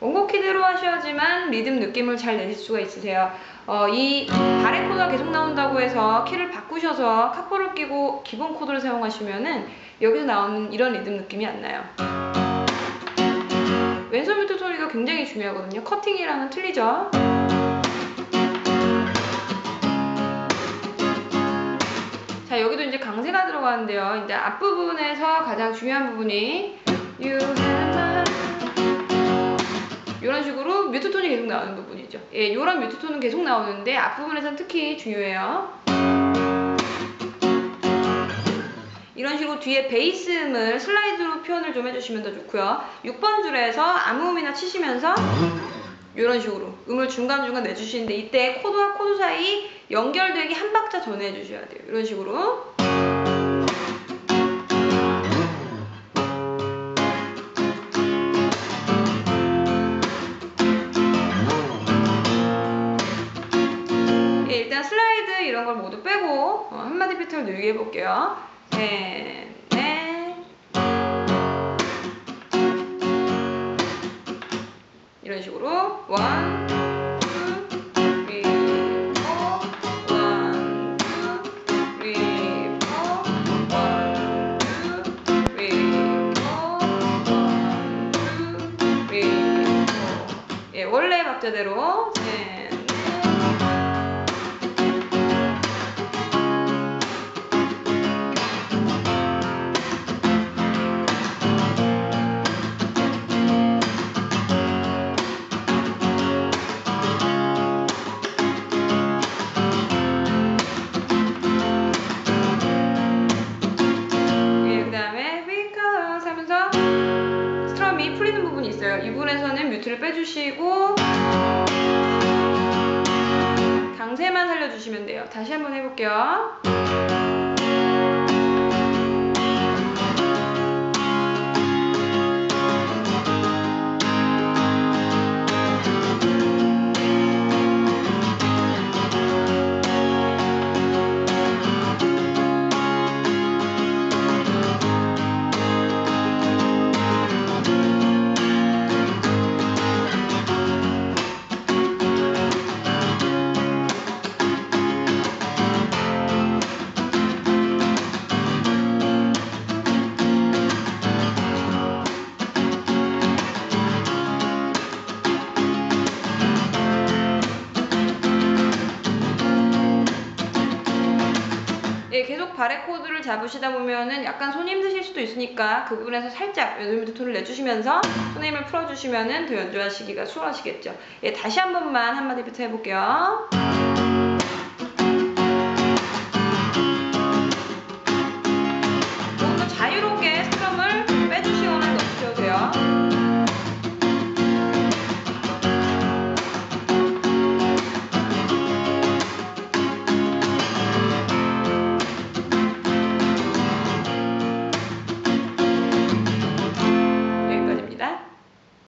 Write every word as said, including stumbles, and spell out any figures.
원곡 키대로 하셔야지만 리듬 느낌을 잘 내실 수가 있으세요. 어, 이 바레 코드가 계속 나온다고 해서 키를 바꾸셔서 카포를 끼고 기본 코드를 사용하시면은 여기서 나오는 이런 리듬 느낌이 안 나요. 왼손 뮤트 소리가 굉장히 중요하거든요. 커팅이랑은 틀리죠. 자, 여기도 이제 강세가 들어가는데요. 이제 앞부분에서 가장 중요한 부분이 You have my 이런 식으로 뮤트 톤이 계속 나오는 부분이죠. 예, 이런 뮤트 톤은 계속 나오는데 앞부분에서는 특히 중요해요. 이런 식으로 뒤에 베이스음을 슬라이드로 표현을 좀 해주시면 더 좋고요. 육 번 줄에서 아무 음이나 치시면서 이런 식으로 음을 중간중간 내주시는데 이때 코드와 코드 사이 연결되기 한 박자 전에 해주셔야 돼요. 이런 식으로. 예, 일단 슬라이드 이런 걸 모두 빼고 어, 한마디 패턴을 늘게 해볼게요. 셋, 넷. 이런 식으로 원, 투, 쓰리, 포, 원, 투, 쓰리, 포, 원, 투, 쓰리, 포, 원, 투, 쓰리, 포. 예, 원래 박자대로 셋, 풀리는 부분이 있어요. 이 부분에서는 뮤트를 빼주시고 강세만 살려주시면 돼요. 다시 한번 해볼게요. 예, 계속 바레 코드를 잡으시다 보면은 약간 손이 힘드실 수도 있으니까 그 부분에서 살짝 왼손 뮤트 톤을 내주시면서 손의 힘을 풀어주시면은 더 연주하시기가 수월하시겠죠. 예, 다시 한 번만 한마디부터 해볼게요.